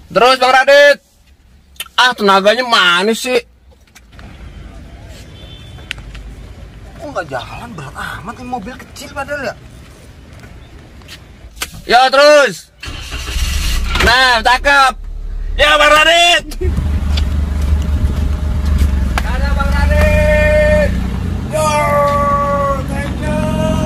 Terus Bang Radit. Tenaganya mana sih? Kok nggak jalan, berat amat ini mobil kecil padahal ya. Ya terus. Nah, cakep. Ya Bang Radit. Ada Bang Radit. Yo, thank you.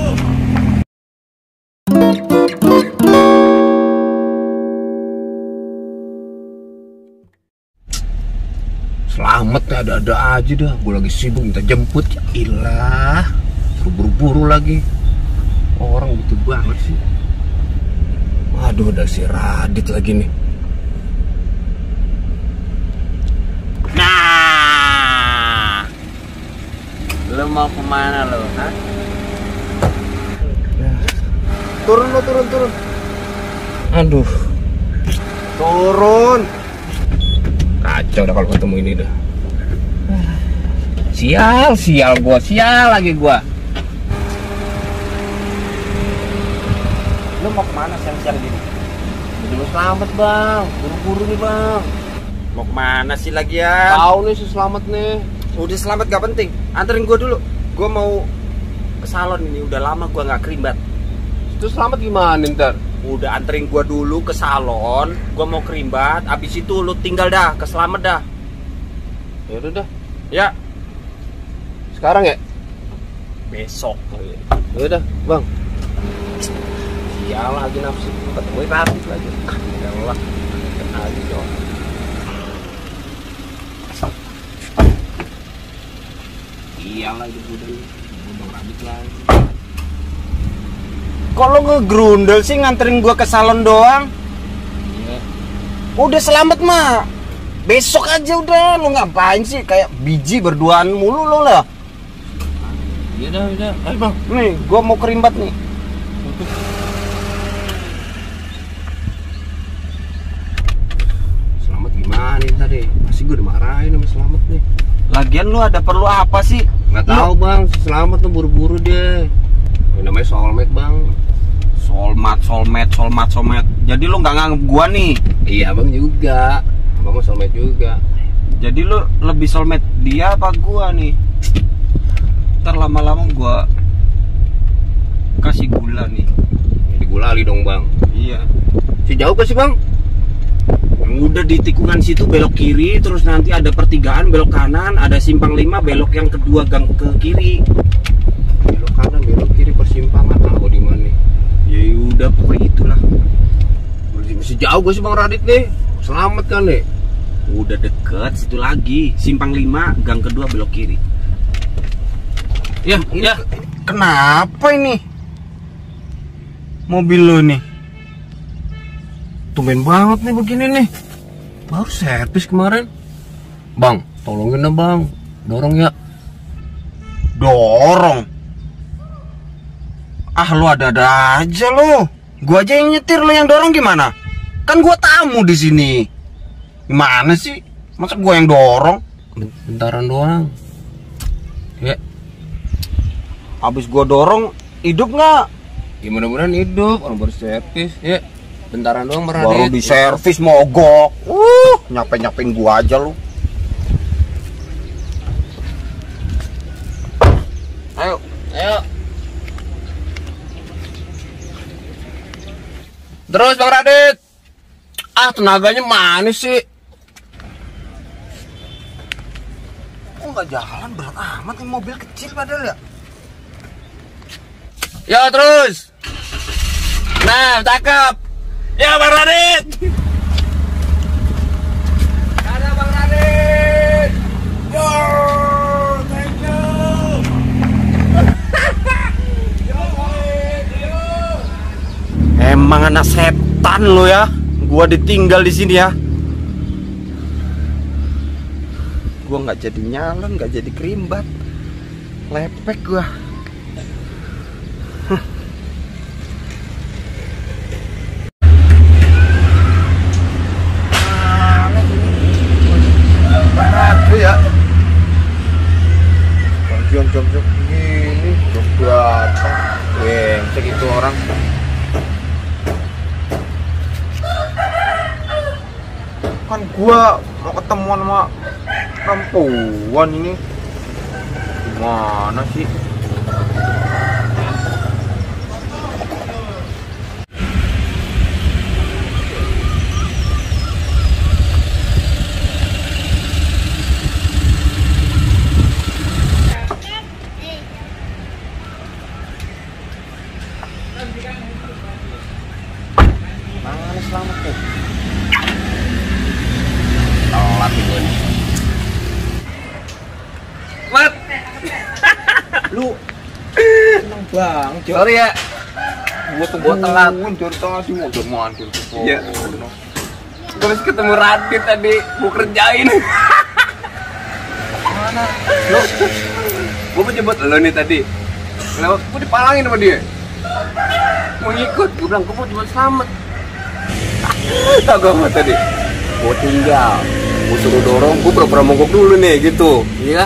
Selamat ya, ada-ada aja dah. Gue lagi sibuk minta jemput. Ya ilah, buru-buru lagi. Orang gitu banget sih. Aduh, udah si Radit lagi nih. Nah, lo mau kemana lo? Hah? Turun lo, turun. Aduh, Turun. kacau dah kalau ketemu ini dah. Sial gua, sial lagi gua. Lo mau kemana siang-siang gini? Udah selamat bang, buru-buru nih bang. Mau kemana sih lagi ya? Tahu nih si selamat nih. Udah selamat gak penting. Anterin gue dulu. Gue mau ke salon ini. Udah lama gue nggak kerimbat. Itu selamat gimana ntar? Udah anterin gue dulu ke salon. Gue mau kerimbat. Abis itu lu tinggal dah ke selamat dah. Ya udah dah. Ya. Sekarang ya? Besok. Ya udah bang. Sial lagi nafsu. Ketemu Radit lagi. Ya Allah. Lagi dong. Iya lagi udah Bang Radit lagi. Kok lo ngegrundel sih nganterin gue ke salon doang? Iya. Udah selamat mah. Besok aja udah. Lo ngapain sih kayak biji berduaan mulu lo lah. Iya dah, udah. Ayo bang. Nih, gue mau kerimbat nih. Selamat gimana nih tadi? Pasti gue dimarahin sama Selamat nih. Lagian lu ada perlu apa sih? Nggak tahu bang, si Selamat tuh buru-buru dia. Ini namanya soulmate bang. Soulmate. Jadi lu nggak nganggep gua nih? Iya bang juga. Abang mau soulmate juga. Jadi lu lebih soulmate dia apa gua nih? Ntar lama-lama gua kasih gula nih. Digulali dong bang. Iya. Si jauh gak sih bang? Udah di tikungan situ belok kiri, terus nanti ada pertigaan belok kanan, ada simpang 5 belok yang kedua gang ke kiri. Belok kanan, belok kiri, persimpangan. Aku di mana nih? Ya udah pokoknya itulah. Masih jauh gak sih bang Radit nih? Selamat kan nih? Udah deket situ lagi, simpang 5 gang kedua belok kiri. Ya, Ini kenapa ini? Mobil lo nih. tumben banget nih begini nih. Baru servis kemarin. Bang, tolongin dong bang. Dorong ya. Dorong. Ah, lu ada-ada aja lo. Gua aja yang nyetir, lo yang dorong gimana? Kan gua tamu di sini. Gimana sih? Masa gua yang dorong? Bentaran doang. Ya, Habis gua dorong, hidup nggak? ya mudah-mudahan hidup. Orang baru servis. Ya, bentaran doang Bang Baru Radit. di servis mogok. Nyapain gua aja lu. Ayo. Terus Bang Radit. Tenaganya mana sih? Kok nggak jalan, berat amat ini mobil kecil padahal ya. Ya terus. Nah, cakep. Ya Bang Radit. Ada Bang Radit. Yo, thank you. Emang anak setan lo ya. Gua ditinggal di sini ya. Gua nggak jadi nyalon, nggak jadi kerimbat. Lepek gua. Ya. Jom gini, jom berapa? Cek itu orang. Kan gua mau ketemuan sama perempuan ini. Gimana sih? Mana selamat tuh? Telat gue nih. Mat. Lu seneng banget, Jo. Sorry ya. Gua telat. Dari tadi mau mandir tuh. Iya. Gue harus ketemu Radit tadi. Gua kerjain. Mana? Lo, gue mau jemput lo nih tadi. Lewat, gue dipalangin sama dia. Mau ngikut, gue bilang gue mau jemput Selamat. Tau gue apa tadi? Gue tinggal, gue suruh dorong, gue pura-pura mogok dulu nih gitu. Iya.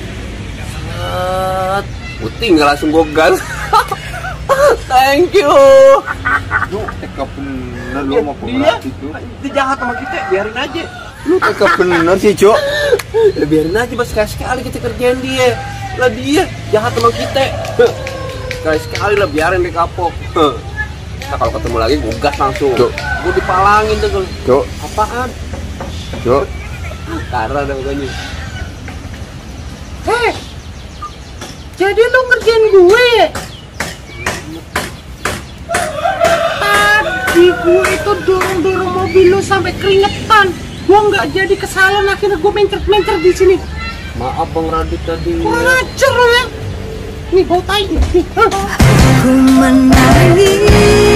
Gue tinggal langsung gue gas. Thank you. Lu teka bener lu sama Dia, pemerhati tuh. dia jahat sama kita, biarin aja. Lu teka bener sih, Jo. Ya, biarin aja, Bos, sekali-sekali kita kerjain dia. Lah dia jahat sama kita. Sekali-sekali lah biarin dia kapok. Nah, kalau ketemu lagi gue gas langsung. Gue dipalangin tuh. Jo, Apaan? Jo. Karena ada pokoknya. Hei, jadi lu ngerjain gue ya? Tadi gue itu dorong-dorong mobil lu sampai keringetan. Gue nggak jadi ke salon, akhirnya gue mencer-mencer di sini. Maaf Bang Radit tadi. Kurang ajar lo ya. Nih bau tai nih. Ku menangis